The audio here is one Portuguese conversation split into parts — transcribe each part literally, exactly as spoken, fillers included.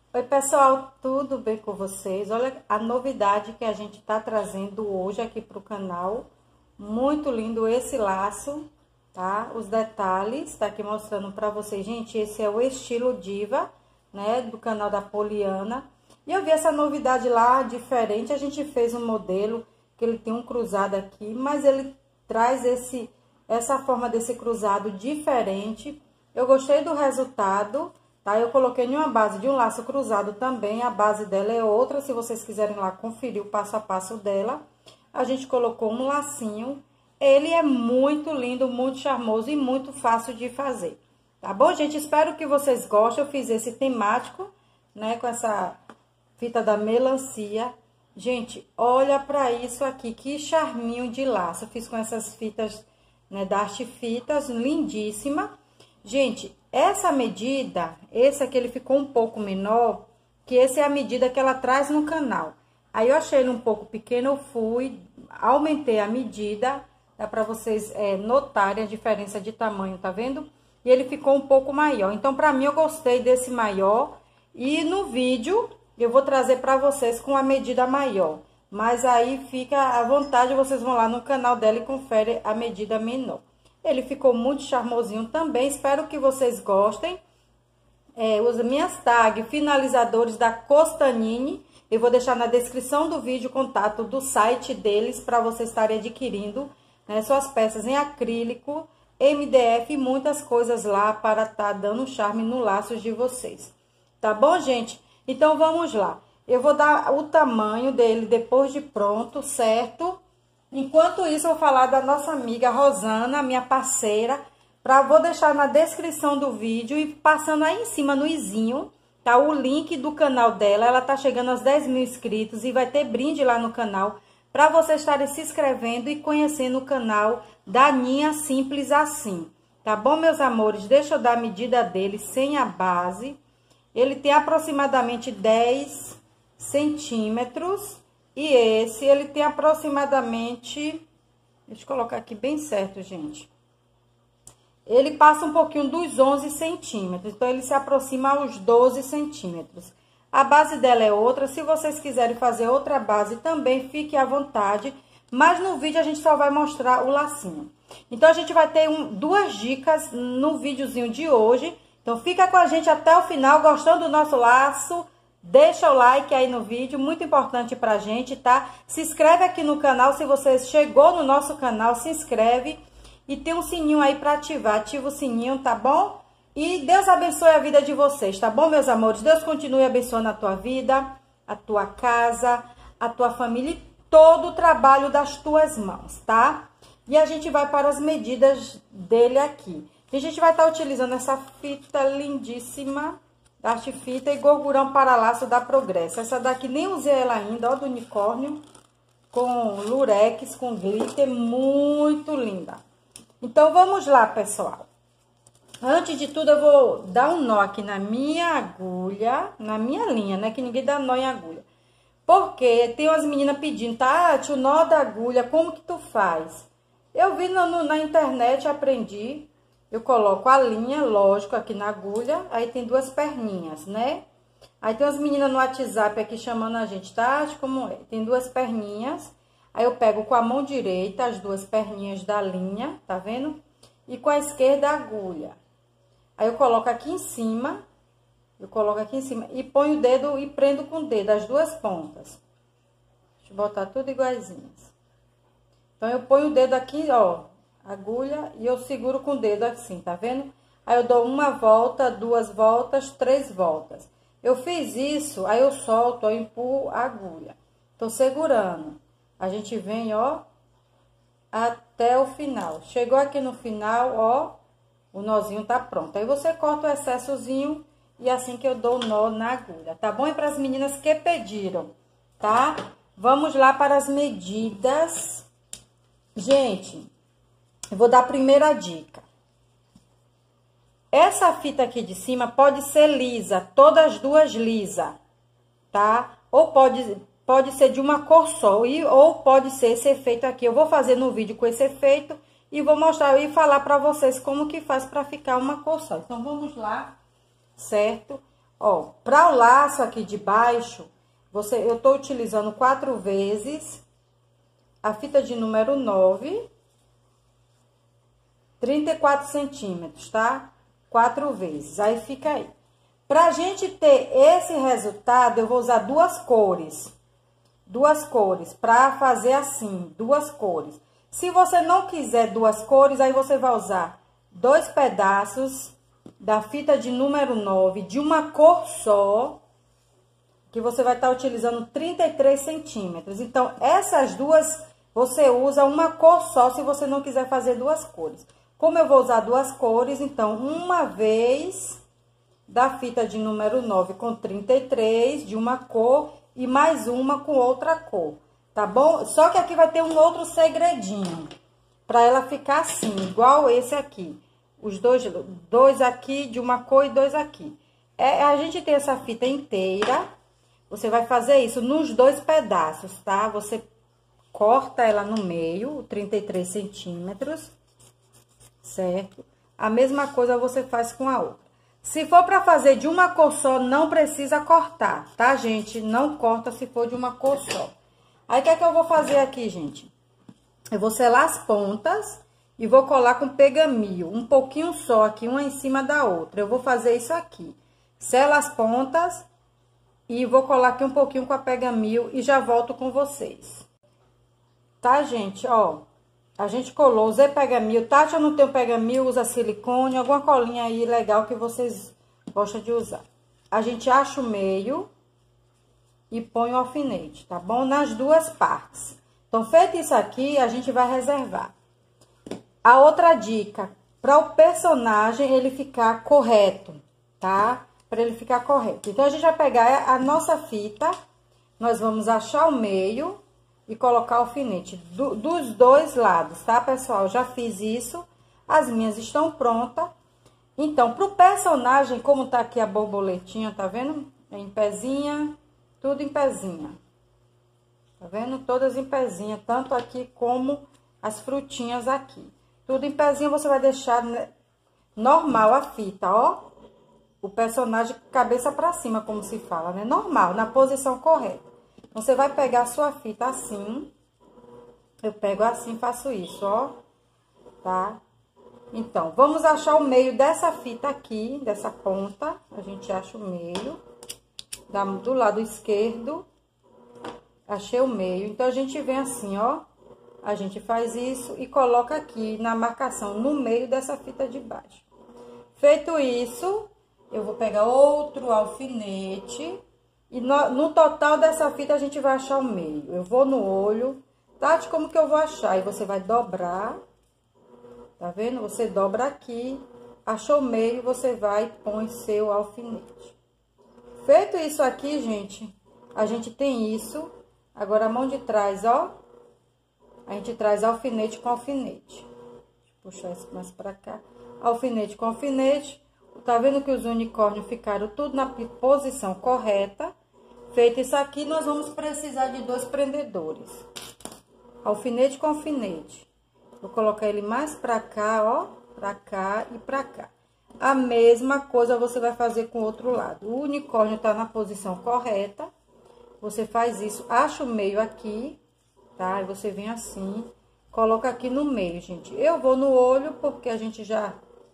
Oi pessoal, tudo bem com vocês? Olha a novidade que a gente tá trazendo hoje aqui pro canal. Muito lindo esse laço, tá? Os detalhes, tá aqui mostrando pra vocês. Gente, esse é o estilo diva, né? Do canal da Poliana. E eu vi essa novidade lá, diferente. A gente fez um modelo que ele tem um cruzado aqui, mas ele traz esse, essa forma desse cruzado diferente. Eu gostei do resultado. Tá? Eu coloquei em uma base de um laço cruzado também, a base dela é outra, se vocês quiserem lá conferir o passo a passo dela. A gente colocou um lacinho, ele é muito lindo, muito charmoso e muito fácil de fazer. Tá bom, gente? Espero que vocês gostem, eu fiz esse temático, né, com essa fita da melancia. Gente, olha pra isso aqui, que charminho de laço, eu fiz com essas fitas, né, da Arte Fitas, lindíssima. Gente, essa medida, esse aqui ele ficou um pouco menor, que essa é a medida que ela traz no canal. Aí eu achei ele um pouco pequeno, eu fui, aumentei a medida, dá pra vocês é, notarem a diferença de tamanho, tá vendo? E ele ficou um pouco maior. Então, pra mim, eu gostei desse maior. E no vídeo, eu vou trazer pra vocês com a medida maior. Mas aí fica à vontade, vocês vão lá no canal dela e conferem a medida menor. Ele ficou muito charmosinho também, espero que vocês gostem. É, os minhas tags finalizadores da Costanini, eu vou deixar na descrição do vídeo o contato do site deles, para vocês estarem adquirindo, né, suas peças em acrílico, M D F e muitas coisas lá para estar tá dando charme no laço de vocês. Tá bom, gente? Então, vamos lá. Eu vou dar o tamanho dele depois de pronto, certo? Enquanto isso, eu vou falar da nossa amiga Rosana, minha parceira, pra, vou deixar na descrição do vídeo e passando aí em cima no izinho, tá? O link do canal dela, ela tá chegando aos dez mil inscritos e vai ter brinde lá no canal, pra vocês estarem se inscrevendo e conhecendo o canal da Aninha Simples Assim, tá bom, meus amores? Deixa eu dar a medida dele sem a base. Ele tem aproximadamente dez centímetros. E esse, ele tem aproximadamente, deixa eu colocar aqui bem certo, gente. Ele passa um pouquinho dos onze centímetros, então ele se aproxima aos doze centímetros. A base dela é outra, se vocês quiserem fazer outra base também, fique à vontade. Mas no vídeo a gente só vai mostrar o lacinho. Então, a gente vai ter um, duas dicas no videozinho de hoje. Então, fica com a gente até o final, gostando do nosso laço. Deixa o like aí no vídeo, muito importante pra gente, tá? Se inscreve aqui no canal, se você chegou no nosso canal, se inscreve. E tem um sininho aí pra ativar, ativa o sininho, tá bom? E Deus abençoe a vida de vocês, tá bom, meus amores? Deus continue abençoando a tua vida, a tua casa, a tua família e todo o trabalho das tuas mãos, tá? E a gente vai para as medidas dele aqui. E a gente vai estar utilizando essa fita lindíssima da Arte Fita e gorgurão para laço da Progresso. Essa daqui nem usei ela ainda, ó, do unicórnio, com lurex, com glitter, muito linda. Então, vamos lá, pessoal. Antes de tudo, eu vou dar um nó aqui na minha agulha, na minha linha, né, que ninguém dá nó em agulha. Porque tem umas meninas pedindo, Tati, o nó da agulha, como que tu faz? Eu vi no, no, na internet, aprendi. Eu coloco a linha, lógico, aqui na agulha, aí tem duas perninhas, né? Aí tem umas meninas no WhatsApp aqui chamando a gente, Tati, como é? Tem duas perninhas, aí eu pego com a mão direita as duas perninhas da linha, tá vendo? E com a esquerda a agulha. Aí eu coloco aqui em cima, eu coloco aqui em cima e ponho o dedo e prendo com o dedo, as duas pontas. Deixa eu botar tudo iguaizinhas. Então, eu ponho o dedo aqui, ó, agulha, e eu seguro com o dedo assim, tá vendo? Aí eu dou uma volta, duas voltas, três voltas. Eu fiz isso, aí eu solto, eu empurro a agulha. Tô segurando. A gente vem, ó, até o final. Chegou aqui no final, ó, o nozinho tá pronto. Aí você corta o excessozinho e assim que eu dou o nó na agulha, tá bom? E para as meninas que pediram, tá? Vamos lá para as medidas. Gente, eu vou dar a primeira dica. Essa fita aqui de cima pode ser lisa, todas as duas lisa, tá? Ou pode, pode ser de uma cor só, e, ou pode ser esse efeito aqui. Eu vou fazer no vídeo com esse efeito e vou mostrar e falar pra vocês como que faz pra ficar uma cor só. Então, vamos lá, certo? Ó, para o laço aqui de baixo, você, eu tô utilizando quatro vezes a fita de número nove, trinta e quatro centímetros, tá? Quatro vezes, aí fica aí. Pra gente ter esse resultado, eu vou usar duas cores. Duas cores, pra fazer assim, duas cores. Se você não quiser duas cores, aí você vai usar dois pedaços da fita de número nove, de uma cor só, que você vai estar utilizando trinta e três centímetros. Então, essas duas, você usa uma cor só, se você não quiser fazer duas cores. Como eu vou usar duas cores, então, uma vez da fita de número nove com trinta e três, de uma cor, e mais uma com outra cor, tá bom? Só que aqui vai ter um outro segredinho, pra ela ficar assim, igual esse aqui. Os dois, dois aqui de uma cor e dois aqui. É, a gente tem essa fita inteira, você vai fazer isso nos dois pedaços, tá? Você corta ela no meio, trinta e três centímetros, certo? A mesma coisa você faz com a outra. Se for para fazer de uma cor só, não precisa cortar, tá, gente? Não corta se for de uma cor só. Aí, o que é que eu vou fazer aqui, gente? Eu vou selar as pontas e vou colar com pegamil, um pouquinho só aqui, uma em cima da outra. Eu vou fazer isso aqui. Selo as pontas e vou colar aqui um pouquinho com a pegamil e já volto com vocês. Tá, gente? Ó, a gente colou, usei pegamil. Tati, eu não tenho pegamil, usa silicone, alguma colinha aí legal que vocês gostam de usar. A gente acha o meio e põe o alfinete, tá bom? Nas duas partes. Então, feito isso aqui, a gente vai reservar. A outra dica, para o personagem ele ficar correto, tá? Para ele ficar correto. Então, a gente vai pegar a nossa fita, nós vamos achar o meio e colocar o alfinete do, dos dois lados, tá, pessoal? Eu já fiz isso, as minhas estão prontas. Então, pro personagem, como tá aqui a borboletinha, tá vendo? Em pezinha, tudo em pezinha. Tá vendo? Todas em pezinha, tanto aqui como as frutinhas aqui. Tudo em pezinha, você vai deixar normal a fita, ó. O personagem cabeça pra cima, como se fala, né? Normal, na posição correta. Você vai pegar a sua fita assim. Eu pego assim, faço isso, ó. Tá? Então, vamos achar o meio dessa fita aqui, dessa ponta. A gente acha o meio. Da, do lado esquerdo. Achei o meio. Então, a gente vem assim, ó. A gente faz isso e coloca aqui na marcação, no meio dessa fita de baixo. Feito isso, eu vou pegar outro alfinete. E no, no total dessa fita, a gente vai achar o meio. Eu vou no olho. Tati, como que eu vou achar? E você vai dobrar. Tá vendo? Você dobra aqui. Achou o meio, você vai e põe seu alfinete. Feito isso aqui, gente, a gente tem isso. Agora, a mão de trás, ó. A gente traz alfinete com alfinete. Deixa eu puxar isso mais pra cá. Alfinete com alfinete. Tá vendo que os unicórnios ficaram tudo na posição correta? Feito isso aqui, nós vamos precisar de dois prendedores. Alfinete com alfinete. Vou colocar ele mais pra cá, ó. Pra cá e pra cá. A mesma coisa você vai fazer com o outro lado. O unicórnio tá na posição correta. Você faz isso, acha o meio aqui, tá? E você vem assim, coloca aqui no meio, gente. Eu vou no olho, porque a gente já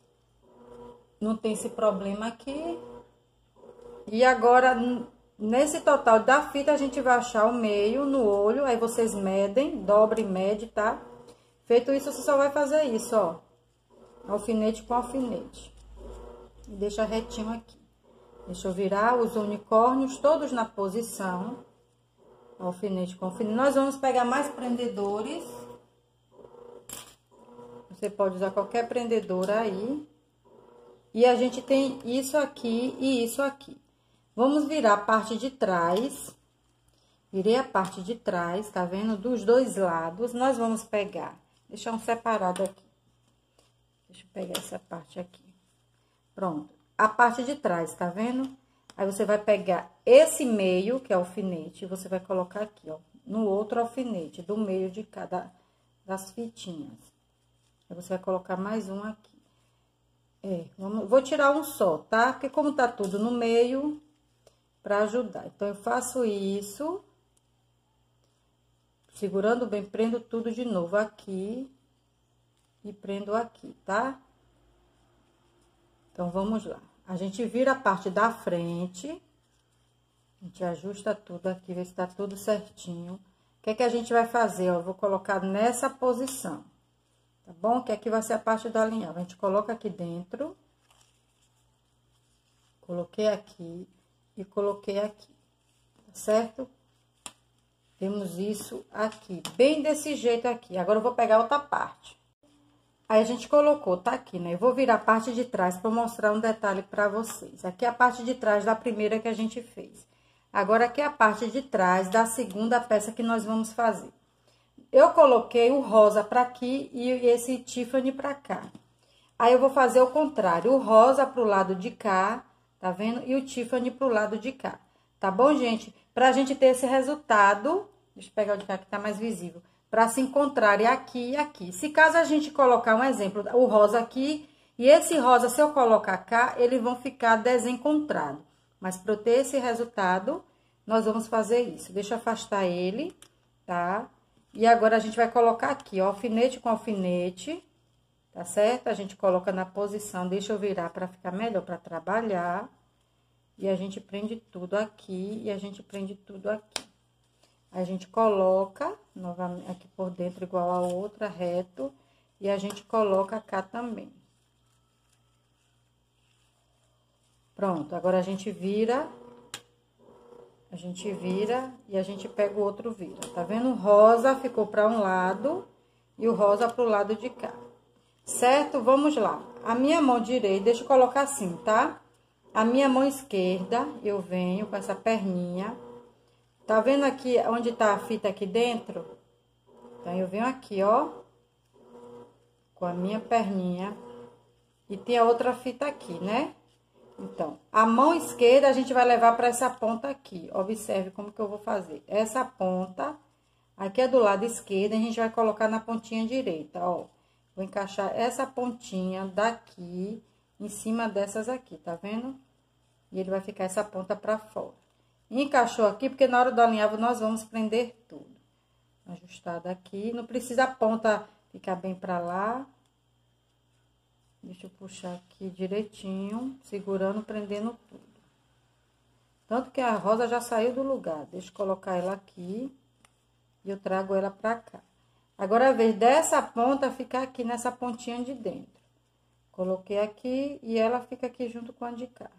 não tem esse problema aqui. E agora, nesse total da fita, a gente vai achar o meio no olho. Aí, vocês medem, dobra e mede, tá? Feito isso, você só vai fazer isso, ó. Alfinete com alfinete. E deixa retinho aqui. Deixa eu virar os unicórnios todos na posição. Alfinete com alfinete. Nós vamos pegar mais prendedores. Você pode usar qualquer prendedor aí. E a gente tem isso aqui e isso aqui. Vamos virar a parte de trás. Virei a parte de trás, tá vendo? Dos dois lados. Nós vamos pegar. Deixar um separado aqui. Deixa eu pegar essa parte aqui. Pronto. A parte de trás, tá vendo? Aí, você vai pegar esse meio, que é o alfinete, e você vai colocar aqui, ó, no outro alfinete, do meio de cada das fitinhas. Aí, você vai colocar mais um aqui. É, vamos, vou tirar um só, tá? Porque como tá tudo no meio, pra ajudar. Então, eu faço isso. Segurando bem, prendo tudo de novo aqui. E prendo aqui, tá? Então, vamos lá. A gente vira a parte da frente. A gente ajusta tudo aqui, vê se tá tudo certinho. O que é que a gente vai fazer, ó? Eu vou colocar nessa posição. Tá bom? Que aqui vai ser a parte do alinhavo. A gente coloca aqui dentro. Coloquei aqui e coloquei aqui. Tá certo? Temos isso aqui, bem desse jeito aqui. Agora, eu vou pegar outra parte. Aí, a gente colocou, tá aqui, né? Eu vou virar a parte de trás pra mostrar um detalhe pra vocês. Aqui é a parte de trás da primeira que a gente fez. Agora, aqui é a parte de trás da segunda peça que nós vamos fazer. Eu coloquei o rosa pra aqui e esse Tiffany pra cá. Aí, eu vou fazer o contrário, o rosa pro lado de cá, tá vendo? E o Tiffany pro lado de cá, tá bom, gente? Pra gente ter esse resultado, deixa eu pegar o de cá que tá mais visível, pra se encontrarem aqui e aqui. Se caso a gente colocar um exemplo, o rosa aqui e esse rosa, se eu colocar cá, eles vão ficar desencontrados. Mas pra eu ter esse resultado, nós vamos fazer isso. Deixa eu afastar ele, tá? E agora, a gente vai colocar aqui, ó, alfinete com alfinete, tá certo? A gente coloca na posição, deixa eu virar pra ficar melhor pra trabalhar. E a gente prende tudo aqui e a gente prende tudo aqui. A gente coloca novamente aqui por dentro, igual a outra, reto. E a gente coloca cá também. Pronto, agora a gente vira... A gente vira e a gente pega o outro vira. Tá vendo? O rosa ficou para um lado e o rosa pro lado de cá. Certo? Vamos lá. A minha mão direita, deixa eu colocar assim, tá? A minha mão esquerda, eu venho com essa perninha. Tá vendo aqui onde tá a fita aqui dentro? Então, eu venho aqui, ó. Com a minha perninha. E tem a outra fita aqui, né? Então, a mão esquerda a gente vai levar para essa ponta aqui. Observe como que eu vou fazer. Essa ponta, aqui é do lado esquerdo, a gente vai colocar na pontinha direita, ó. Vou encaixar essa pontinha daqui em cima dessas aqui, tá vendo? E ele vai ficar essa ponta para fora. Encaixou aqui, porque na hora do alinhavo nós vamos prender tudo. Ajustado aqui, não precisa a ponta ficar bem para lá. Deixa eu puxar aqui direitinho, segurando, prendendo tudo. Tanto que a rosa já saiu do lugar. Deixa eu colocar ela aqui e eu trago ela pra cá. Agora, a vez dessa ponta ficar aqui nessa pontinha de dentro. Coloquei aqui e ela fica aqui junto com a de cá.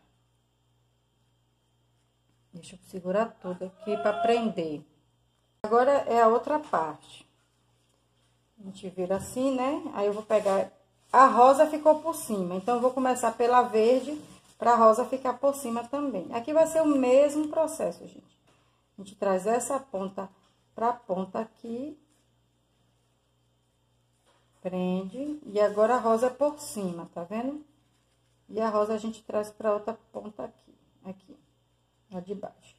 Deixa eu segurar tudo aqui pra prender. Agora, é a outra parte. A gente vira assim, né? Aí, eu vou pegar... A rosa ficou por cima, então, eu vou começar pela verde, pra rosa ficar por cima também. Aqui vai ser o mesmo processo, gente. A gente traz essa ponta pra ponta aqui. Prende. E agora, a rosa é por cima, tá vendo? E a rosa a gente traz pra outra ponta aqui. Aqui. A de baixo.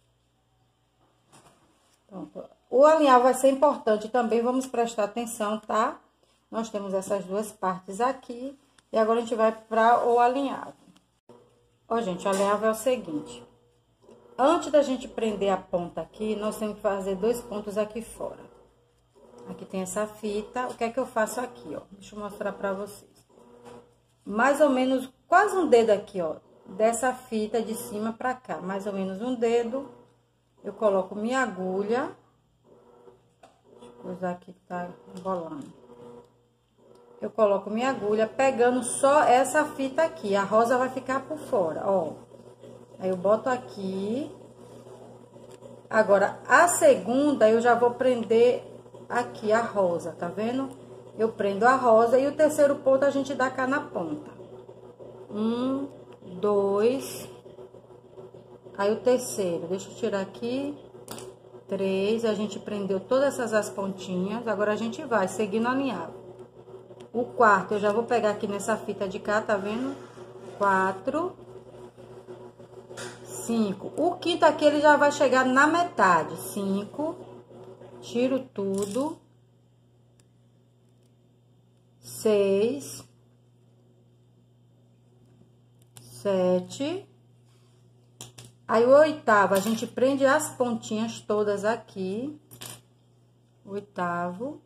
Pronto. O alinhavo vai ser importante também, vamos prestar atenção, tá? Nós temos essas duas partes aqui, e agora a gente vai para o alinhavo. Ó, gente, o alinhavo é o seguinte. Antes da gente prender a ponta aqui, nós temos que fazer dois pontos aqui fora. Aqui tem essa fita, o que é que eu faço aqui, ó? Deixa eu mostrar pra vocês. Mais ou menos, quase um dedo aqui, ó, dessa fita de cima pra cá. Mais ou menos um dedo, eu coloco minha agulha. Deixa eu usar aqui que tá embolando. Eu coloco minha agulha, pegando só essa fita aqui. A rosa vai ficar por fora, ó. Aí, eu boto aqui. Agora, a segunda, eu já vou prender aqui a rosa, tá vendo? Eu prendo a rosa e o terceiro ponto a gente dá cá na ponta. Um, dois. Aí, o terceiro, deixa eu tirar aqui. Três, a gente prendeu todas essas as pontinhas. Agora, a gente vai seguindo alinhavo. O quarto, eu já vou pegar aqui nessa fita de cá, tá vendo? Quatro. Cinco. O quinto aqui, ele já vai chegar na metade. Cinco. Tiro tudo. Seis. sete. Aí, o oitavo, a gente prende as pontinhas todas aqui. Oitavo.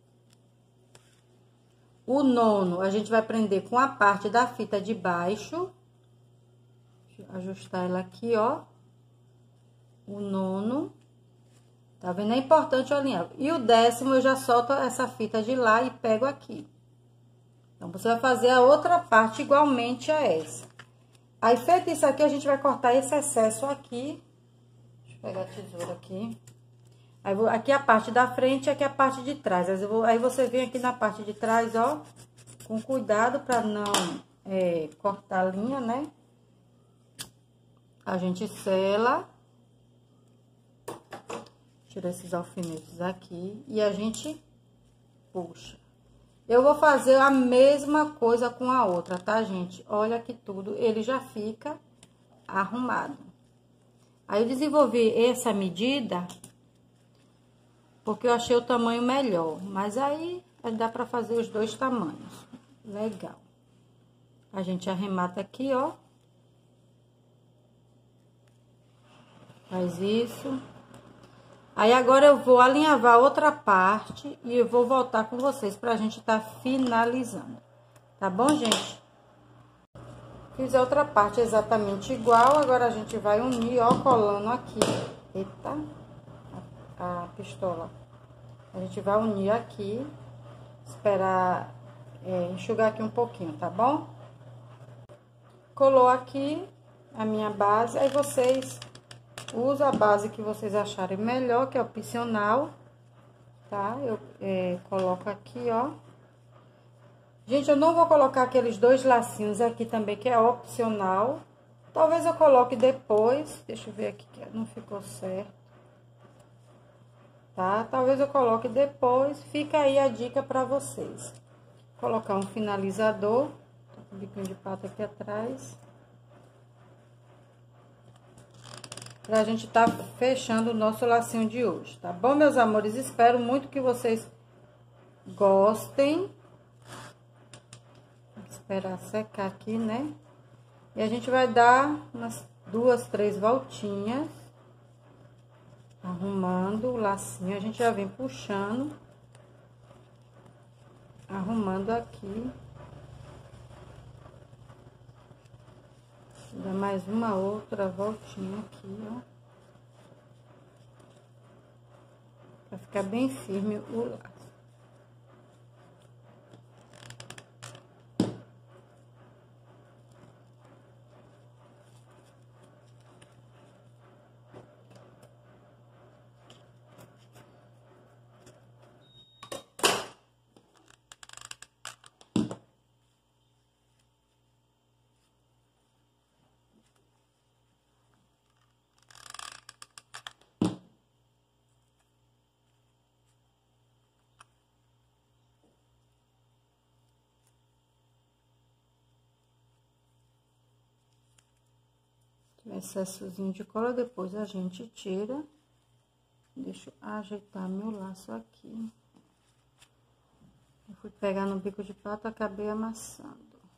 O nono, a gente vai prender com a parte da fita de baixo. Deixa eu ajustar ela aqui, ó. O nono. Tá vendo? É importante alinhar. E o décimo, eu já solto essa fita de lá e pego aqui. Então, você vai fazer a outra parte igualmente a essa. Aí, feito isso aqui, a gente vai cortar esse excesso aqui. Deixa eu pegar a tesoura aqui. Aí, vou, aqui a parte da frente e aqui a parte de trás. Aí, eu vou, aí você vem aqui na parte de trás, ó, com cuidado pra não é, cortar a linha, né? A gente sela. Tira esses alfinetes aqui e a gente puxa. Eu vou fazer a mesma coisa com a outra, tá, gente? Olha que tudo, ele já fica arrumado. Aí, eu desenvolvi essa medida porque eu achei o tamanho melhor. Mas aí, dá pra fazer os dois tamanhos. Legal. A gente arremata aqui, ó. Faz isso. Aí, agora eu vou alinhavar outra parte e eu vou voltar com vocês pra gente tá finalizando. Tá bom, gente? Fiz a outra parte exatamente igual, agora a gente vai unir, ó, colando aqui. Eita, a, a pistola. A gente vai unir aqui, esperar é, enxugar aqui um pouquinho, tá bom? Colou aqui a minha base, aí vocês... usa a base que vocês acharem melhor, que é opcional, tá? Eu é, coloco aqui, ó. Gente, eu não vou colocar aqueles dois lacinhos aqui também, que é opcional. Talvez eu coloque depois. Deixa eu ver aqui, que não ficou certo. Tá? Talvez eu coloque depois. Fica aí a dica pra vocês. Colocar um finalizador. Tô com o biquinho de pato aqui atrás. Pra gente tá fechando o nosso lacinho de hoje, tá bom, meus amores? Espero muito que vocês gostem. Vou esperar secar aqui, né? E a gente vai dar umas duas, três voltinhas. Arrumando o lacinho. A gente já vem puxando. Arrumando aqui. Dá mais uma outra voltinha aqui, ó. Pra ficar bem firme o laço. Excessozinho de cola, depois a gente tira. Deixa eu ajeitar meu laço aqui. Eu fui pegar no bico de pato, acabei amassando.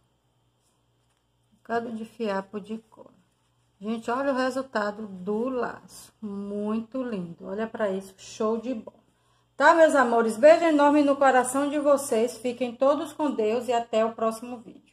Um bocado de fiapo de cola. Gente, olha o resultado do laço. Muito lindo. Olha pra isso, show de bola. Tá, meus amores? Beijo enorme no coração de vocês. Fiquem todos com Deus e até o próximo vídeo.